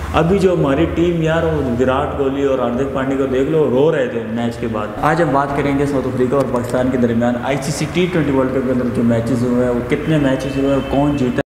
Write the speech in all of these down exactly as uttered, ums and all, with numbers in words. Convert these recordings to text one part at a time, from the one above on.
अभी जो हमारी टीम यार वो विराट कोहली और हार्दिक पांड्या को देख लो, रो रहे थे मैच के बाद। आज हम बात करेंगे साउथ अफ्रीका और पाकिस्तान के दरमियान ICC T twenty world cup के अंदर जो मैचेस हुए हैं, वो कितने मैचेस हुए हैं, कौन जीता।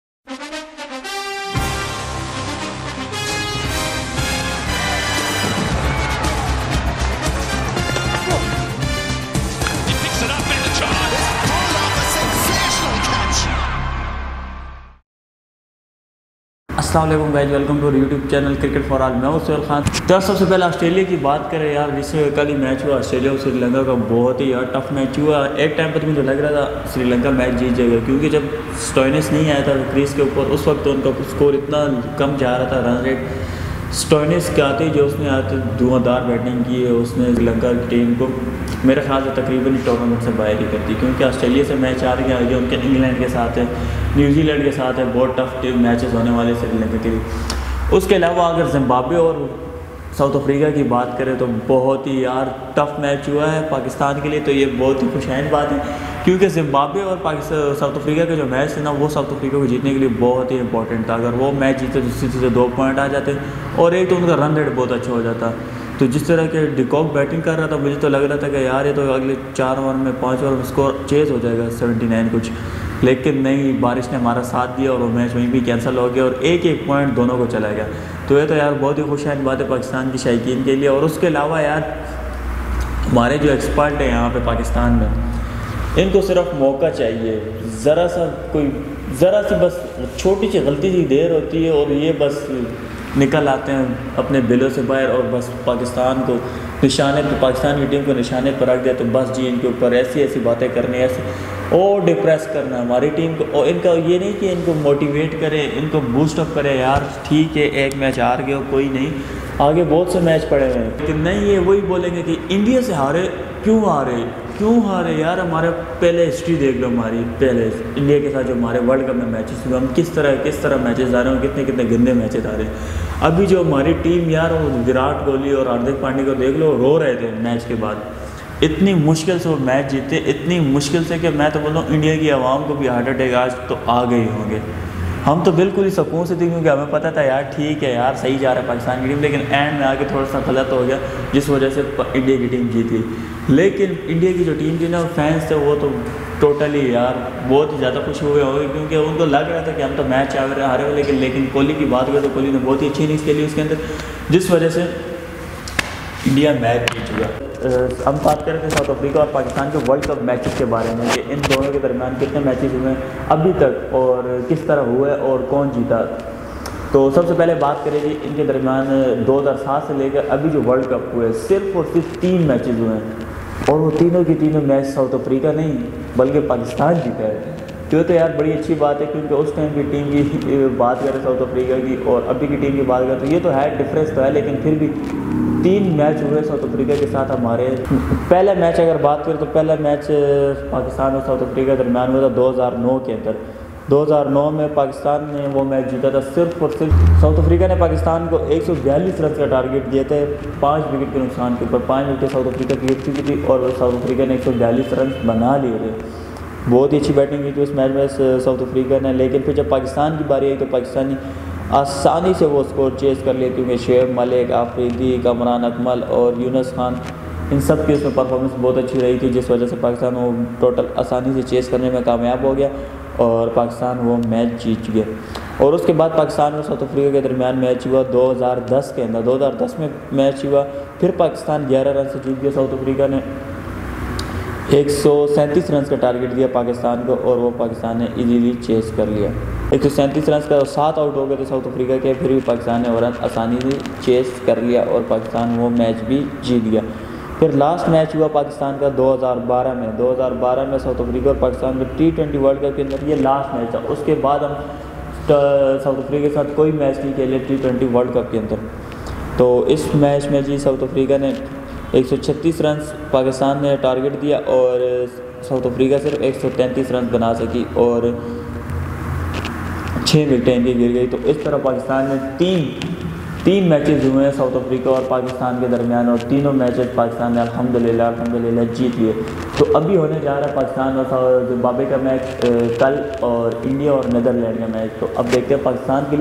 अस्सलाम वालेकुम guys, welcome to YouTube channel cricket for all. मैं हूं सोहेल खान। तो सबसे पहले ऑस्ट्रेलिया की बात करें यार, जिससे कल ही मैच हुआ ऑस्ट्रेलिया और श्रीलंका का, बहुत ही यार टफ मैच हुआ। एक टाइम पर मुझे लग रहा था श्रीलंका मैच जीत जाएगा, क्योंकि जब स्टोइनिस नहीं आया था क्रीज के ऊपर, उस वक्त उनका स्कोर इतना कम जा रहा था, रन रेट। स्टोइनिस के आते जो उसने आते धुआंधार बैटिंग की है, उसने श्रीलंका की टीम को मेरे ख्याल से तकरीबन टूर्नामेंट से बाहर ही कर दी, क्योंकि ऑस्ट्रेलिया से मैच आ रही है जो उनके इंग्लैंड के साथ है, न्यूजीलैंड के साथ है, बहुत टफ मैचेस होने वाले श्रीलंका के लिए। उसके अलावा अगर जिम्बाब्वे और साउथ अफ्रीका की बात करें तो बहुत ही यार टफ मैच हुआ है पाकिस्तान के लिए। तो ये बहुत ही खुशैन बात है, क्योंकि जिम्बाब्वे और पाकिस्तान साउथ अफ्रीका का जो मैच है ना, वो साउथ अफ्रीका को जीतने के लिए बहुत ही इंपॉर्टेंट था। अगर वो मैच जीते तो सीधे सीधे दो पॉइंट आ जाते, और एक तो उनका रन रेट बहुत अच्छा हो जाता। तो जिस तरह के डिकॉक बैटिंग कर रहा था, मुझे तो लग रहा था कि यार ये तो अगले चार ओवर में पाँच ओवर में स्कोर चेज हो जाएगा सेवेंटी नाइन कुछ, लेकिन नहीं, बारिश ने हमारा साथ दिया और वो मैच वहीं भी कैंसिल हो गया और एक एक पॉइंट दोनों को चला गया। तो ये तो यार बहुत ही खुशहाल बात है पाकिस्तान की शायकीन के लिए। और उसके अलावा यार हमारे जो एक्सपर्ट हैं यहाँ पे पाकिस्तान में, इनको सिर्फ मौका चाहिए, ज़रा सा कोई ज़रा सी बस छोटी सी गलती सी देर होती है और ये बस निकल आते हैं अपने बिलों से बाहर, और बस पाकिस्तान को निशाने पर, पाकिस्तान की टीम को निशाने पर रख दिया। तो बस जी इनके ऊपर ऐसी ऐसी बातें करनी, ऐसी और डिप्रेस करना हमारी टीम को। और इनका ये नहीं कि इनको मोटिवेट करें, इनको बूस्टअप करें, यार ठीक है एक मैच हार गए हो कोई नहीं, आगे बहुत से मैच पड़े हुए हैं। लेकिन नहीं, ये वही बोलेंगे कि इंडिया से हारे, क्यों हारे क्यों हारे यार। हमारे पहले हिस्ट्री देख लो, हमारी पहले इंडिया के साथ जो हमारे वर्ल्ड कप में मैचेस हुए, हम किस तरह किस तरह मैचेस आ रहे हैं, कितने कितने गंदे मैचेस आ रहे हैं। अभी जो हमारी टीम यार वो विराट कोहली और हार्दिक पांड्या को देख लो, रो रहे थे मैच के बाद। इतनी मुश्किल से वो मैच जीते, इतनी मुश्किल से कि मैं तो बोल रहा हूँ इंडिया की आवाम को भी हार्ट अटैक आज तो आ गए होंगे। हम तो बिल्कुल ही सुकून से थे, क्योंकि हमें पता था यार ठीक है यार सही जा रहा है पाकिस्तान की टीम, लेकिन एंड में आके थोड़ा सा गलत हो गया, जिस वजह से इंडिया की टीम जीत गई। लेकिन इंडिया की जो टीम थी ना, फैंस थे वो तो टोटली यार बहुत ही ज़्यादा खुश हुए होंगे, क्योंकि उनको लग रहा था कि हम तो मैच हारे हुए। लेकिन लेकिन कोहली की बात करें तो कोहली ने बहुत ही अच्छी इनिंग्स खेली उसके अंदर, जिस वजह से इंडिया मैच जीत चुका। हम बात करें थे साउथ अफ्रीका और पाकिस्तान के वर्ल्ड कप मैचेस के बारे में, कि इन दोनों के दरमियान कितने मैचेस हुए हैं अभी तक और किस तरह हुए और कौन जीता। तो सबसे पहले बात करें जी इनके दरमियान दो हज़ार सात से लेकर अभी जो वर्ल्ड कप हुए, सिर्फ और सिर्फ तीन मैचेस हुए हैं, और वो तीनों की तीनों मैच साउथ अफ्रीका नहीं बल्कि पाकिस्तान जीता है। तो तो यार बड़ी अच्छी बात है, क्योंकि उस टाइम की टीम की बात करें साउथ अफ्रीका की और अभी की टीम की बात करें तो ये तो है डिफरेंस तो है, लेकिन फिर भी तीन मैच हुए साउथ अफ्रीका के साथ हमारे। पहला मैच अगर बात करें तो पहला मैच पाकिस्तान और साउथ अफ्रीका के दरमियान हुआ था दो हज़ार नौ के अंदर। दो हज़ार नौ में पाकिस्तान ने वो मैच जीता था सिर्फ और सिर्फ। साउथ अफ्रीका ने पाकिस्तान को एक सौ बयालीस रन का टारगेट दिए थे, पाँच विकेट के नुकसान के ऊपर। पाँच विकेट साउथ अफ्रीका की जीत चुकी थी और साउथ अफ्रीका ने एक सौ बयालीस रन बना लिए थे। बहुत ही अच्छी बैटिंग की थी उस मैच में साउथ अफ्रीका ने। लेकिन फिर जब पाकिस्तान की बारी आई तो पाकिस्तानी आसानी से वो स्कोर चेस कर लिए, क्योंकि शेब मलिक, आफरीदी, कमरान अकमल और यूनुस खान, इन सब की उसमें परफॉर्मेंस बहुत अच्छी रही थी, जिस वजह से पाकिस्तान वो टोटल आसानी से चेस करने में कामयाब हो गया और पाकिस्तान वो मैच जीत गया। और उसके बाद पाकिस्तान और साउथ अफ्रीका के दरमियान मैच हुआ दो हज़ार दस के अंदर। दो हज़ार दस में मैच हुआ, फिर पाकिस्तान ग्यारह रन से जीत गया। साउथ अफ्रीका ने एक सौ सैंतीस रन का टारगेट दिया पाकिस्तान को और वो पाकिस्तान ने इजीली चेस कर लिया। एक सौ सैंतीस रन का सात आउट हो गए थे साउथ अफ्रीका के, फिर भी पाकिस्तान ने वो रन आसानी से चेस कर लिया और पाकिस्तान वो मैच भी जीत गया। फिर लास्ट मैच हुआ पाकिस्तान का दो हज़ार बारह में। दो हज़ार बारह में साउथ अफ्रीका और पाकिस्तान के टी ट्वेंटी वर्ल्ड कप के अंदर ये लास्ट मैच था। उसके बाद हम साउथ अफ्रीका के साथ कोई मैच नहीं खेले टी ट्वेंटी वर्ल्ड कप के अंदर। तो इस मैच में जी साउथ अफ्रीका ने एक सौ छत्तीस रन पाकिस्तान ने टारगेट दिया और साउथ अफ्रीका सिर्फ एक सौ तैंतीस रन बना सकी और छः विकेटें इनकी गिर गई। तो इस तरह पाकिस्तान में तीन तीन मैचेस हुए हैं साउथ अफ्रीका और पाकिस्तान के दरमियान, और तीनों मैचेस पाकिस्तान ने अल्हम्दुलिल्लाह अल्हम्दुलिल्लाह जीत लिए। तो अभी होने जा रहा है पाकिस्तान और जिम्बाब्वे का मैच कल, और इंडिया और नीदरलैंड का मैच। तो अब देखते हैं पाकिस्तान के लिए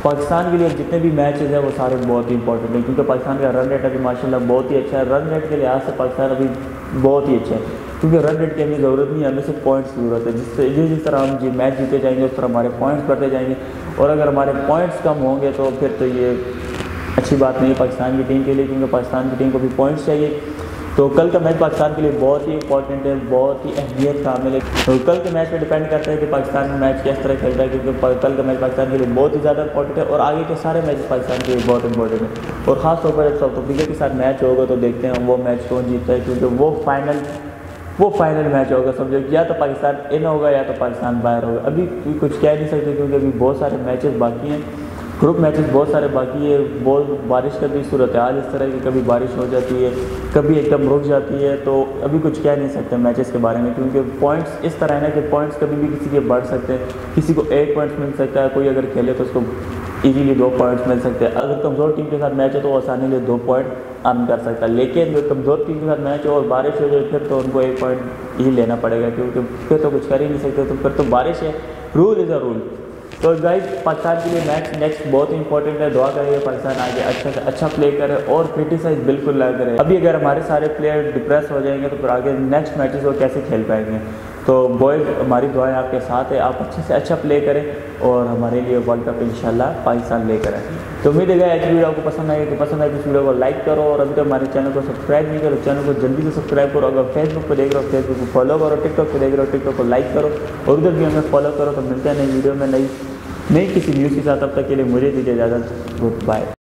पाकिस्तान के लिए जितने भी मैचेस हैं वो सारे बहुत ही इंपॉर्टेंट हैं, क्योंकि पाकिस्तान का रन रेट अभी माशाल्लाह बहुत ही अच्छा है। रन रेट के लिहाज से पाकिस्तान अभी बहुत ही अच्छा है, क्योंकि रन रेट की हमें ज़रूरत नहीं है, हमें सिर्फ पॉइंट्स की ज़रूरत है। जिससे जिस जिस तरह हम जी मैच जीते जाएंगे उस तरह हमारे पॉइंट्स बढ़ते जाएंगे, और अगर हमारे पॉइंट्स कम होंगे तो फिर तो ये अच्छी बात नहीं है पाकिस्तान की टीम के लिए, क्योंकि पाकिस्तान की टीम को भी पॉइंट्स चाहिए। तो कल का मैच पाकिस्तान के लिए बहुत ही इंपॉर्टेंट है, बहुत ही अहमियत शामिल है। तो कल के मैच पे डिपेंड करता है कि पाकिस्तान में मैच किस तरह खेलता है, क्योंकि कल का मैच पाकिस्तान के लिए बहुत ही ज़्यादा इंपॉर्टेंट है और आगे के सारे मैच पाकिस्तान के लिए बहुत इंपॉर्टेंट है। और ख़ास तौर पर जब साउथ अफ्रीका के साथ मैच होगा तो देखते हैं वो मैच कौन जीतता है, क्योंकि वो फाइनल वो फाइनल मैच होगा। समझो या तो पाकिस्तान इन होगा या तो पाकिस्तान बाहर होगा। अभी कुछ कह नहीं सकते, क्योंकि अभी बहुत सारे मैचेस बाकी हैं, ग्रुप मैचेस बहुत सारे बाकी है। बहुत बारिश का भी सूरत हाल इस तरह की, कभी बारिश हो जाती है, कभी एकदम रुक जाती है, तो अभी कुछ कह नहीं सकते मैचेस के बारे में, क्योंकि पॉइंट्स इस तरह है ना कि पॉइंट्स कभी भी किसी के बढ़ सकते हैं। किसी को एक पॉइंट्स मिल सकता है, कोई अगर खेले तो उसको इजीली दो पॉइंट्स मिल सकते हैं। अगर कमज़ोर टीम के साथ मैच है तो वो आसानी से दो पॉइंट अर्न कर सकता है, लेकिन अगर कमज़ोर टीम के साथ मैच हो और बारिश हो जाए फिर तो उनको एक पॉइंट ही लेना पड़ेगा, क्योंकि फिर तो कुछ कर ही नहीं सकते। तो फिर तो बारिश है, रूल इज़ अ रूल। तो गाइस पाकिस्तान के लिए मैच नेक्स्ट बहुत ही इंपॉर्टेंट है। दुआ करेंगे पाकिस्तान आगे अच्छा से अच्छा प्ले करे और क्रिटिसाइज बिल्कुल ना करे। अभी अगर हमारे सारे प्लेयर डिप्रेस हो जाएंगे तो फिर आगे नेक्स्ट मैचेस वो कैसे खेल पाएंगे। तो बॉयज़ हमारी दुआएं आपके साथ है, आप अच्छे से अच्छा प्ले करें और हमारे लिए वर्ल्ड कप इंशाल्लाह पाकिस्तान लेकर आए। तो उम्मीद है आज वीडियो आपको पसंद आई, तो पसंद आए तो इस वीडियो को लाइक करो, और अभी तक हमारे चैनल को सब्सक्राइब नहीं करो चैनल को जल्दी से सब्सक्राइब करो। अगर फेसबुक पर देख रहे हो फेसबुक को फॉलो करो, टिकटॉक पर देख रहे हो टिकटॉक को लाइक करो और उधर भी हमें फॉलो करो। तो मिलते हैं नई वीडियो में नई नई किसी न्यूज़ के साथ। तब तक के लिए मुझे दीजिए इजाज़त, गुड बाय।